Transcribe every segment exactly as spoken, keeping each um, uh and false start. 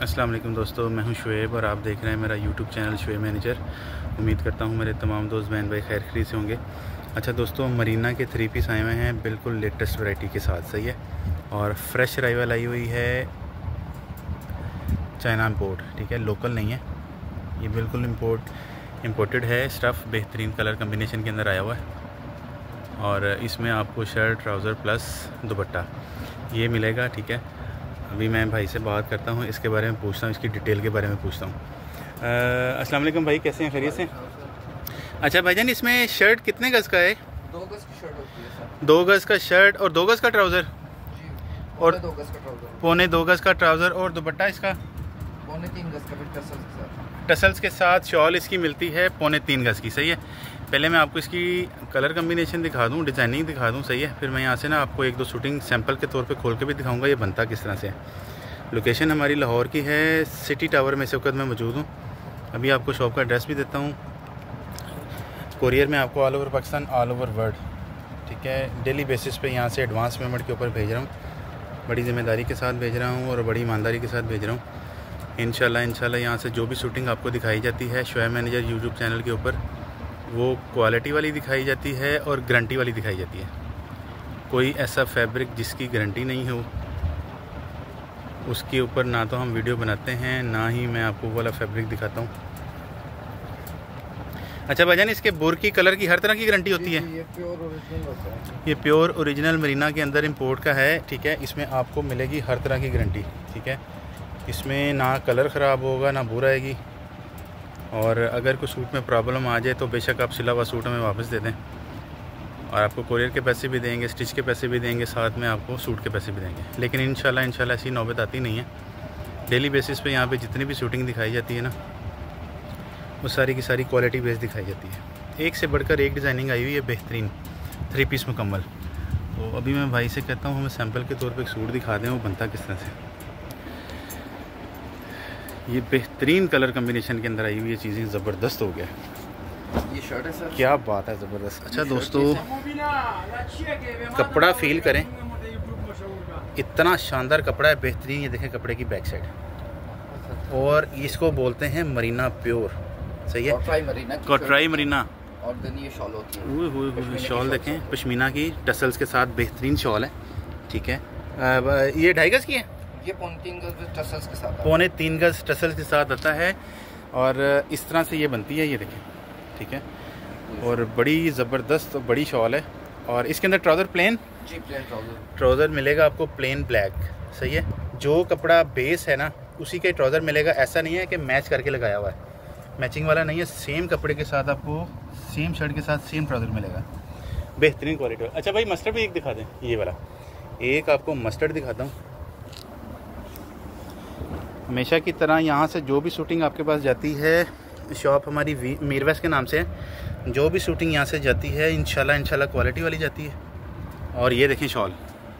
अस्सलाम वालेकुम दोस्तों, मैं हूं शुएब और आप देख रहे हैं मेरा यूट्यूब चैनल शुएब मैनेजर। उम्मीद करता हूं मेरे तमाम दोस्त बहन भाई खैर खरीद से होंगे। अच्छा दोस्तों, मरीना के थ्री पीस आए हुए हैं बिल्कुल लेटेस्ट वैरायटी के साथ, सही है। और फ्रेश अराइवल आई हुई है चाइना इम्पोर्ट, ठीक है, लोकल नहीं है ये, बिल्कुल इम्पोर्ट इम्पोर्टेड है स्टफ़। बेहतरीन कलर कम्बिनेशन के अंदर आया हुआ है और इसमें आपको शर्ट, ट्राउज़र प्लस दुपट्टा ये मिलेगा, ठीक है। अभी मैं भाई से बात करता हूँ, इसके बारे में पूछता हूँ, इसकी डिटेल के बारे में पूछता हूँ। अस्सलाम वालेकुम भाई, कैसे हैं, खैरियत से? अच्छा भाईजान, इसमें शर्ट कितने गज़ का है? दो गज़ की शर्ट होती है सर। दो गज़ का शर्ट और दो गज़ का ट्राउज़र और दो गज़ का ट्राउज़र, पौने दो गज़ का ट्राउज़र और दुपट्टा इसका पौने तीन गज़ का टसल्स के साथ। टसल्स के साथ शॉल इसकी मिलती है पौने तीन गज़ की, सही है। पहले मैं आपको इसकी कलर कम्बिनेशन दिखा दूँ, डिज़ाइनिंग दिखा दूँ, सही है। फिर मैं यहाँ से ना आपको एक दो शूटिंग सैंपल के तौर पे खोल के भी दिखाऊंगा ये बनता किस तरह से है। लोकेशन हमारी लाहौर की है, सिटी टावर में इस वक्त मैं मौजूद हूँ। अभी आपको शॉप का एड्रेस भी देता हूँ। कोरियर में आपको all over Pakistan, all over world, ठीक है, डेली बेसिस पे यहाँ से एडवांस पेमेंट के ऊपर भेज रहा हूँ। बड़ी ज़िम्मेदारी के साथ भेज रहा हूँ और बड़ी ईमानदारी के साथ भेज रहा हूँ। इंशाल्लाह इंशाल्लाह यहाँ से जो भी शूटिंग आपको दिखाई जाती है शुएब मैनेजर यूट्यूब चैनल के ऊपर, वो क्वालिटी वाली दिखाई जाती है और गारंटी वाली दिखाई जाती है। कोई ऐसा फैब्रिक जिसकी गारंटी नहीं हो उसके ऊपर ना तो हम वीडियो बनाते हैं, ना ही मैं आपको वाला फैब्रिक दिखाता हूँ। अच्छा भाईजान, इसके बोर की कलर की हर तरह की गारंटी होती है? ये प्योर ओरिजिनल होता है। ये प्योर ओरिजिनल मरीना के अंदर इंपोर्ट का है, ठीक है। इसमें आपको मिलेगी हर तरह की गारंटी, ठीक है। इसमें ना कलर ख़राब होगा ना बुरा आएगी, और अगर कोई सूट में प्रॉब्लम आ जाए तो बेशक आप सिला हुआ सूट हमें वापस दे दें और आपको कोरियर के पैसे भी देंगे, स्टिच के पैसे भी देंगे, साथ में आपको सूट के पैसे भी देंगे। लेकिन इंशाल्लाह इंशाल्लाह ऐसी नौबत आती नहीं है। डेली बेसिस पे यहाँ पे जितनी भी शूटिंग दिखाई जाती है ना, वो सारी की सारी क्वालिटी बेस दिखाई जाती है। एक से बढ़कर एक डिज़ाइनिंग आई हुई है बेहतरीन, थ्री पीस मुकम्मल। तो अभी मैं भाई से कहता हूँ हमें सैम्पल के तौर पर एक सूट दिखा दें, वो बनता किस तरह से। ये बेहतरीन कलर कम्बिनेशन के अंदर आई हुई ये चीज़ें, ज़बरदस्त हो गया। ये शर्ट है सर, क्या बात है, ज़बरदस्त। अच्छा दोस्तों, कपड़ा फील करें, इतना शानदार कपड़ा है, बेहतरीन। ये देखें कपड़े की बैक साइड, और इसको बोलते हैं मरीना प्योर, सही है, कोटराई मरीना, कोटराई मरीना। और देन ये शॉल होती है, हुए हुए हुए शॉल देखें, पश्मीना की टसल्स के साथ बेहतरीन शॉल है, ठीक है। ये ढाई गज़ की है, ये पौने तीन गज़ टसल्स के साथ, पौने तीन गज़ टसल्स के साथ आता है और इस तरह से ये बनती है, ये देखें, ठीक है। और बड़ी ज़बरदस्त बड़ी शॉल है। और इसके अंदर ट्राउज़र प्लेन, जी प्लेन ट्राउज़र ट्राउज़र मिलेगा आपको प्लेन ब्लैक, सही है। जो कपड़ा बेस है ना उसी का ट्राउज़र मिलेगा, ऐसा नहीं है कि मैच करके लगाया हुआ है, मैचिंग वाला नहीं है। सेम कपड़े के साथ आपको सेम शर्ट के साथ सेम ट्राउज़र मिलेगा, बेहतरीन क्वालिटी। अच्छा भाई, मस्टर्ड भी एक दिखा दें, ये वाला एक आपको मस्टर्ड दिखाता हूँ। हमेशा की तरह यहाँ से जो भी शूटिंग आपके पास जाती है, शॉप हमारी मीर वेस्ट के नाम से है, जो भी शूटिंग यहाँ से जाती है इंशाल्लाह इंशाल्लाह क्वालिटी वाली जाती है। और ये देखें शॉल,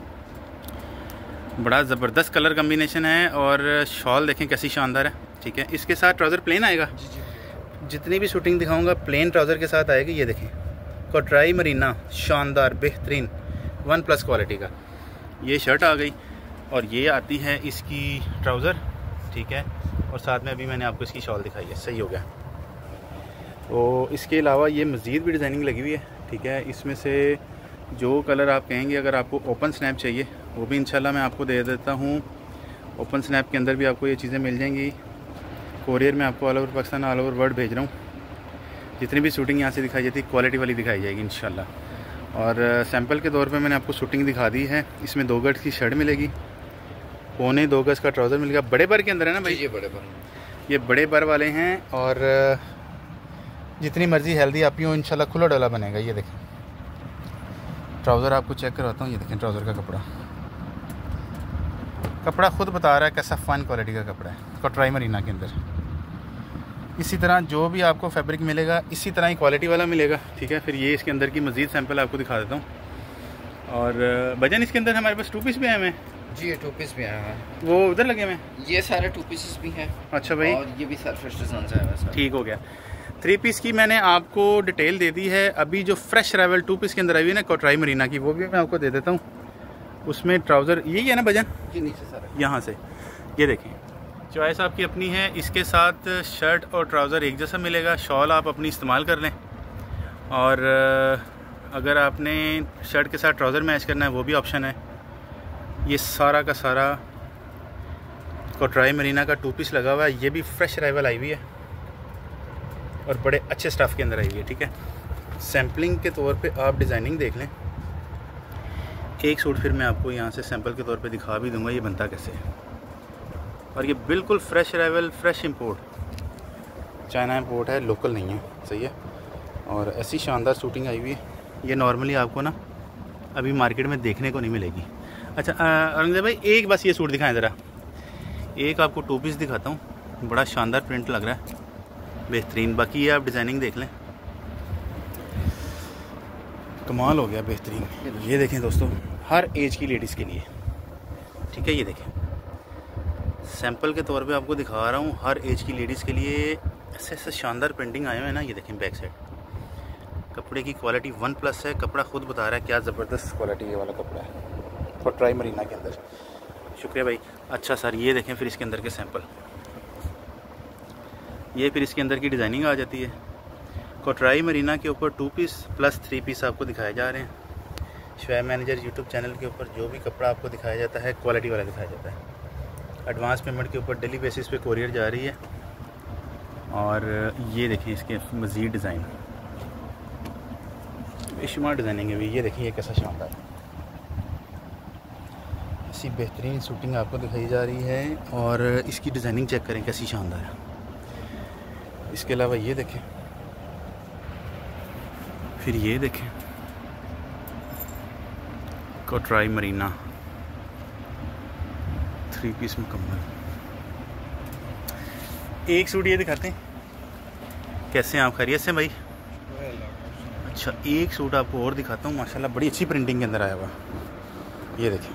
बड़ा ज़बरदस्त कलर कम्बिनेशन है और शॉल देखें कैसी शानदार है, ठीक है। इसके साथ ट्राउज़र प्लेन आएगा, जितनी भी शूटिंग दिखाऊंगा प्लेन ट्राउज़र के साथ आएगी। ये देखें कोटराई मरीना, शानदार बेहतरीन वन प्लस क्वालिटी का ये शर्ट आ गई, और ये आती है इसकी ट्राउज़र, ठीक है। और साथ में अभी मैंने आपको इसकी शॉल दिखाई है, सही हो गया। तो इसके अलावा ये मज़ीद भी डिज़ाइनिंग लगी हुई है, ठीक है। इसमें से जो कलर आप कहेंगे, अगर आपको ओपन स्नैप चाहिए वो भी इंशाल्लाह मैं आपको दे देता हूँ। ओपन स्नैप के अंदर भी आपको ये चीज़ें मिल जाएंगी। कोरियर में आपको all over Pakistan, all over world भेज रहा हूँ। जितनी भी शूटिंग यहाँ से दिखाई जाती है क्वालिटी वाली दिखाई जाएगी इंशाल्लाह। और सैम्पल के तौर पर मैंने आपको शूटिंग दिखा दी है। इसमें दो गज की शर्ट मिलेगी, पौने दो गज़ का ट्राउज़र मिलेगा, बड़े बर के अंदर है ना भाई? ये बड़े बर, ये बड़े बर वाले हैं। और जितनी मर्ज़ी हेल्दी आप हो इंशाल्लाह खुला डला बनेगा। ये देखें ट्राउज़र आपको चेक करवाता हूँ, ये देखें ट्राउज़र का कपड़ा, कपड़ा खुद बता रहा है कैसा फ़ाइन क्वालिटी का कपड़ा है, कोटराई मरीना के अंदर। इसी तरह जो भी आपको फैब्रिक मिलेगा इसी तरह ही क्वालिटी वाला मिलेगा, ठीक है। फिर ये इसके अंदर की मज़ीद सैंपल आपको दिखा देता हूँ। और भजन इसके अंदर हमारे पास टू पीस भी आए हैं। जी ये टू पीस भी आया है, वो उधर लगे हुए, ये सारे टू पीसेस भी हैं। अच्छा भाई, और ये भी सारे फ्रेश डिज़ाइन आए हैं, ठीक हो गया। थ्री पीस की मैंने आपको डिटेल दे दी है। अभी जो फ्रेश अराइवल टू पीस के अंदर आई हुई है ना कोटराई मरीना की, वो भी मैं आपको दे देता हूँ। उसमें ट्राउज़र यही है ना भजन, ये नीचे सारा यहाँ से ये देखें चॉइस आपकी अपनी है। इसके साथ शर्ट और ट्राउज़र एक जैसा मिलेगा, शॉल आप अपनी इस्तेमाल कर लें। और अगर आपने शर्ट के साथ ट्राउज़र मैच करना है वो भी ऑप्शन है। ये सारा का सारा कोट्राई मरीना का टू पीस लगा हुआ है। ये भी फ्रेश अराइवल आई हुई है और बड़े अच्छे स्टफ़ के अंदर आई हुई है, ठीक है। सैम्पलिंग के तौर पे आप डिज़ाइनिंग देख लें। एक सूट फिर मैं आपको यहाँ से सैंपल के तौर पे दिखा भी दूंगा ये बनता कैसे है। और ये बिल्कुल fresh arrival, fresh import, China import है, लोकल नहीं है, सही है। और ऐसी शानदार शूटिंग आई हुई है। ये नॉर्मली आपको ना अभी मार्केट में देखने को नहीं मिलेगी। अच्छा औरंगज़ेब भाई, एक बस ये सूट दिखाएं ज़रा। एक आपको टू पीस दिखाता हूँ, बड़ा शानदार प्रिंट लग रहा है, बेहतरीन। बाकी ये आप डिज़ाइनिंग देख लें, कमाल हो गया, बेहतरीन। ये देखें दोस्तों, हर एज की लेडीज़ के लिए, ठीक है। ये देखें, सैंपल के तौर पे आपको दिखा रहा हूँ, हर एज की लेडीज़ के लिए ऐसे ऐसे शानदार प्रिंटिंग आए हुए हैं ना। ये देखें बैक साइड, कपड़े की क्वालिटी वन प्लस है। कपड़ा खुद बता रहा है क्या ज़बरदस्त क्वालिटी ये वाला कपड़ा है कोट्राई मरीना के अंदर। शुक्रिया भाई। अच्छा सर, ये देखें फिर इसके अंदर के सैंपल, ये फिर इसके अंदर की डिज़ाइनिंग आ जाती है। कोट्राई मरीना के ऊपर two piece plus three piece आपको दिखाए जा रहे हैं। शोएब मैनेजर यूट्यूब चैनल के ऊपर जो भी कपड़ा आपको दिखाया जाता है क्वालिटी वाला दिखाया जाता है। एडवांस पेमेंट के ऊपर डेली बेसिस पे कोरियर जा रही है। और ये देखिए इसके मज़ीद डिज़ाइन, बेशुमार डिज़ाइनिंग है भी। ये देखिए ये कैसा शानदार है, ऐसी बेहतरीन शूटिंग आपको दिखाई जा रही है। और इसकी डिज़ाइनिंग चेक करें कैसी शानदार है। इसके अलावा ये देखें, फिर ये देखें कोट्राई मरीना थ्री पीस मुकम्मल। एक सूट ये दिखाते हैं, कैसे हैं आप, खैरियत से भाई? अच्छा, एक सूट आपको और दिखाता हूँ, माशाल्लाह बड़ी अच्छी प्रिंटिंग के अंदर आया हुआ। ये देखें,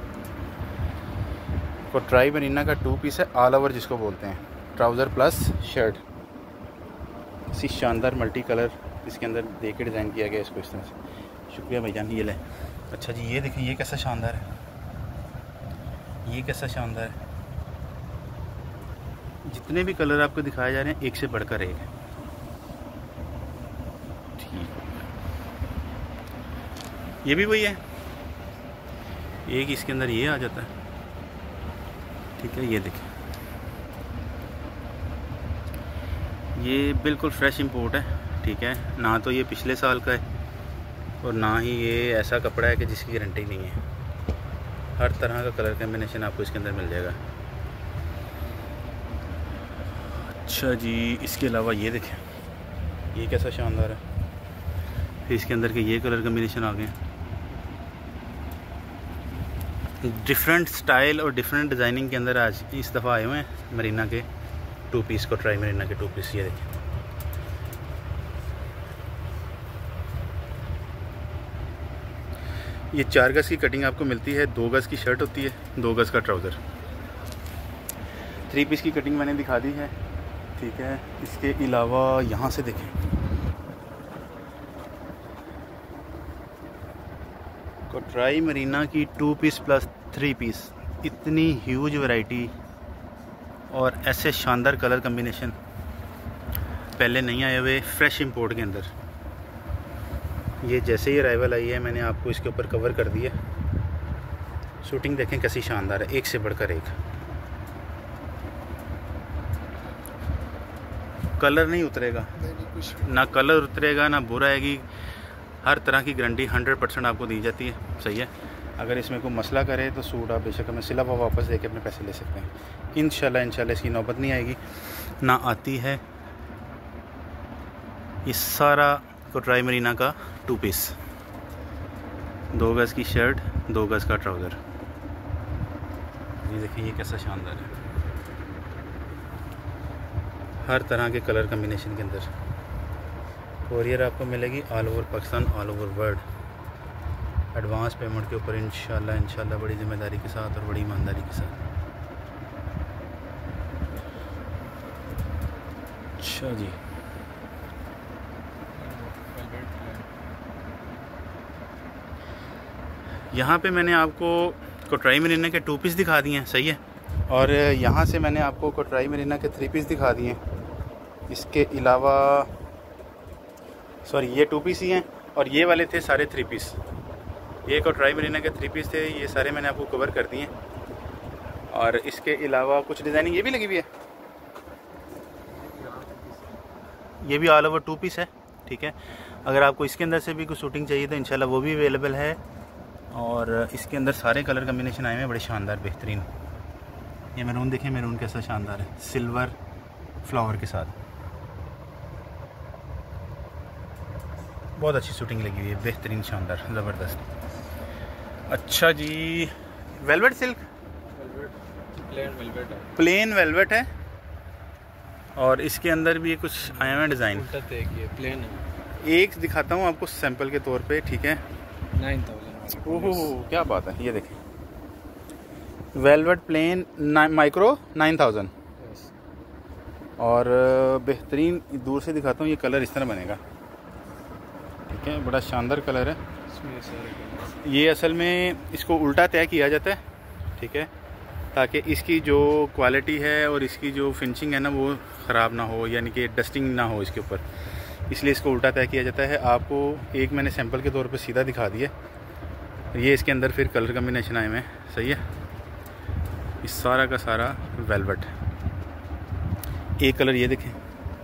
कोट्राई मरीना का टू पीस है, ऑल ओवर जिसको बोलते हैं, ट्राउज़र प्लस शर्ट। इसी शानदार मल्टी कलर इसके अंदर दे के डिज़ाइन किया गया इसको इस तरह से। शुक्रिया भाईजान, ये लें। अच्छा जी, ये देखें, ये कैसा शानदार है, ये कैसा शानदार है। जितने भी कलर आपको दिखाए जा रहे हैं एक से बढ़कर एक है, ठीक। ये भी वही है, एक इसके अंदर ये आ जाता है, ठीक है। ये देखें, ये बिल्कुल फ्रेश इंपोर्ट है, ठीक है। ना तो ये पिछले साल का है और ना ही ये ऐसा कपड़ा है कि जिसकी गारंटी नहीं है। हर तरह का कलर कम्बिनेशन आपको इसके अंदर मिल जाएगा। अच्छा जी, इसके अलावा ये देखें, ये कैसा शानदार है। फिर इसके अंदर के ये कलर कम्बिनेशन आ गए, डिफरेंट स्टाइल और डिफरेंट डिज़ाइनिंग के अंदर आज इस दफ़ा आए हुए हैं मरीना के टू पीस, कोट्राई मरीना के टू पीस। ये देखें, ये चार गज़ की कटिंग आपको मिलती है, दो गज़ की शर्ट होती है, दो गज़ का ट्राउज़र। थ्री पीस की कटिंग मैंने दिखा दी है, ठीक है। इसके अलावा यहाँ से देखें, कोट्राई मरीना की two piece plus three piece, इतनी ह्यूज वैरायटी और ऐसे शानदार कलर कम्बिनेशन पहले नहीं आए हुए, फ्रेश इंपोर्ट के अंदर। ये जैसे ही अराइवल आई है मैंने आपको इसके ऊपर कवर कर दिया। शूटिंग देखें कैसी शानदार है, एक से बढ़कर एक। कलर नहीं उतरेगा, ना कलर उतरेगा ना बुरा आएगी। हर तरह की गारंटी हंड्रेड परसेंट आपको दी जाती है, सही है। अगर इसमें कोई मसला करे तो सूट आप बेशक हमें सिला हुआ वापस देके अपने पैसे ले सकते हैं। इंशाल्लाह इंशाल्लाह इसकी नौबत नहीं आएगी, ना आती है। ये सारा कोट्राई मरीना का टू पीस, दो गज़ की शर्ट, दो गज़ का ट्राउज़र। ये देखिए ये कैसा शानदार है, हर तरह के कलर कम्बिनेशन के अंदर। कोरियर आपको मिलेगी all over Pakistan, all over world. Advance payment के ऊपर इंशाल्लाह इंशाल्लाह बड़ी ज़िम्मेदारी के साथ और बड़ी ईमानदारी के साथ। अच्छा जी, यहाँ पे मैंने आपको कोट्राई मरीना के टू पीस दिखा दिए हैं, सही है। और यहाँ से मैंने आपको कोटराई मरीना के थ्री पीस दिखा दिए। इसके अलावा सॉरी ये टू पीस ही हैं और ये वाले थे सारे थ्री पीस। ये कोटराई मरीना के थ्री पीस थे, ये सारे मैंने आपको कवर कर दिए। और इसके अलावा कुछ डिज़ाइनिंग ये भी लगी हुई है, ये भी ऑल ओवर टू पीस है, ठीक है। अगर आपको इसके अंदर से भी कुछ शूटिंग चाहिए तो इंशाल्लाह वो भी अवेलेबल है। और इसके अंदर सारे कलर कम्बिनेशन आए हैं बड़े शानदार बेहतरीन। ये मैरून देखें, मैरून कैसा शानदार है सिल्वर फ्लावर के साथ, बहुत अच्छी शूटिंग लगी हुई है, बेहतरीन शानदार ज़बरदस्त। अच्छा जी, वेलवेट सिल्क, प्लेन वेलवेट है, प्लेन वेलवेट है। और इसके अंदर भी कुछ आया हुआ डिज़ाइन, प्लेन है। एक दिखाता हूँ आपको सैंपल के तौर पे, ठीक है। नाइन थाउजेंड ओहो क्या बात है, ये देखें velvet plain micro nine thousand. और बेहतरीन दूर से दिखाता हूँ, ये कलर इस तरह बनेगा, ठीक है, बड़ा शानदार कलर है। ये असल में इसको उल्टा तय किया जाता है, ठीक है, ताकि इसकी जो क्वालिटी है और इसकी जो फिनिशिंग है ना वो ख़राब ना हो, यानी कि डस्टिंग ना हो इसके ऊपर, इसलिए इसको उल्टा तय किया जाता है। आपको एक मैंने सैंपल के तौर पे सीधा दिखा दिया। ये इसके अंदर फिर कलर कम्बिनेशन आए हुए हैं, सही है। इस सारा का सारा वेलवेट, एक कलर ये देखें।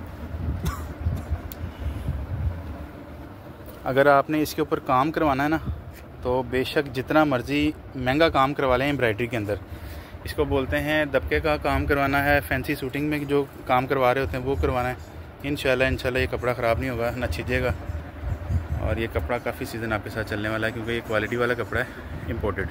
अगर आपने इसके ऊपर काम करवाना है ना तो बेशक जितना मर्ज़ी महंगा काम करवा लें एम्ब्रॉयडरी के अंदर, इसको बोलते हैं दबके का काम करवाना है, फैंसी शूटिंग में जो काम करवा रहे होते हैं वो करवाना है, इंशाल्लाह इंशाल्लाह ये कपड़ा ख़राब नहीं होगा, ना छिजेगा। और ये कपड़ा काफ़ी सीज़न आपके साथ चलने वाला है, क्योंकि ये क्वालिटी वाला कपड़ा है, इम्पोर्टेड।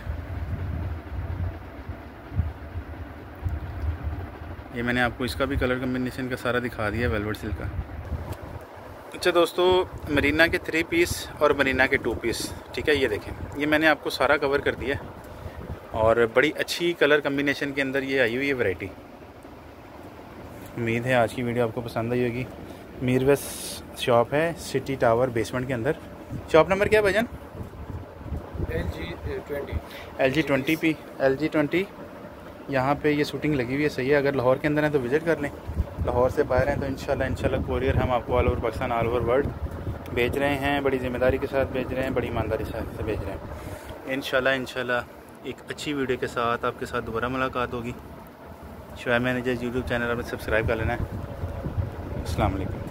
ये मैंने आपको इसका भी कलर कम्बिनेशन का सारा दिखा दिया वेलवेट सिल्क का। अच्छा दोस्तों, मरीना के थ्री पीस और मरीना के टू पीस, ठीक है, ये देखें, ये मैंने आपको सारा कवर कर दिया और बड़ी अच्छी कलर कम्बिनेशन के अंदर ये आई हुई है वैरायटी। उम्मीद है आज की वीडियो आपको पसंद आई होगी। मीरवेस शॉप है सिटी टावर बेसमेंट के अंदर। शॉप नंबर क्या है भाईजान? L G twenty L G twenty P L G twenty यहाँ पे ये शूटिंग लगी हुई है, सही है। अगर लाहौर के अंदर है तो विज़िट कर लें, लाहौर से बाहर हैं तो इंशाल्लाह इंशाल्लाह कोरियर हम आपको all over Pakistan, all over world भेज रहे हैं। बड़ी ज़िम्मेदारी के साथ भेज रहे हैं, बड़ी ईमानदारी से भेज रहे हैं। इंशाल्लाह इंशाल्लाह एक अच्छी वीडियो के साथ आपके साथ दोबारा मुलाकात होगी। शुआइब मैनेजर यूट्यूब चैनल आपने सब्सक्राइब कर लेना है। अस्सलाम वालेकुम।